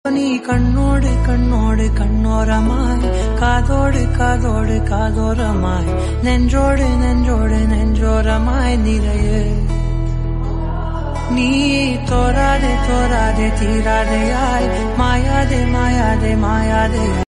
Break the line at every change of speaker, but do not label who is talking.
நீ கண்ணோடு கண்ணோடு கண்ணோரமாய், காதோடு காதோடு காதோரமாய், நெஞ்சோடு நெஞ்சோடு நெஞ்சோரமாய் நிறைய நீ தோராதே தோராதே தீராதையாய், மாயாதே மாயாதே மாயாதே.